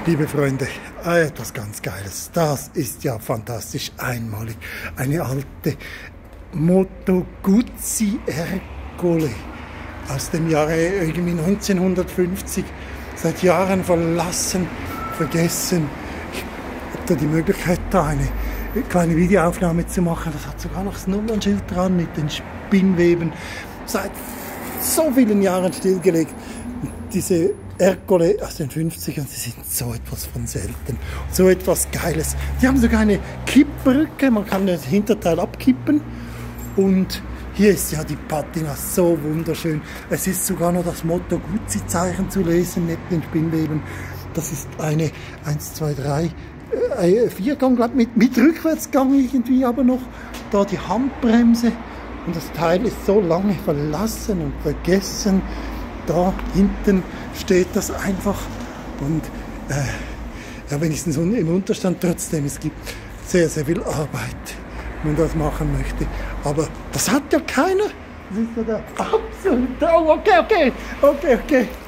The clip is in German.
Liebe Freunde, etwas ganz Geiles. Das ist ja fantastisch einmalig. Eine alte Moto Guzzi Ercole aus dem Jahre irgendwie 1950. Seit Jahren verlassen, vergessen. Ich habe da die Möglichkeit, da eine kleine Videoaufnahme zu machen. Das hat sogar noch das Nummernschild dran mit den Spinnweben. Seit so vielen Jahren stillgelegt. Diese Ercole aus den 50ern, sie sind so etwas von selten, so etwas Geiles. Die haben sogar eine Kippbrücke, man kann das Hinterteil abkippen und hier ist ja die Patina so wunderschön. Es ist sogar noch das Moto Guzzi-Zeichen zu lesen neben den Spinnweben. Das ist eine 1, 2, 3, Viergang, glaube ich, mit Rückwärtsgang irgendwie, aber noch da die Handbremse und das Teil ist so lange verlassen und vergessen. Da hinten steht das einfach und ja, wenigstens im Unterstand trotzdem. Es gibt sehr, sehr viel Arbeit, wenn man das machen möchte. Aber das hat ja keiner. Das ist ja der absolute. Oh, okay.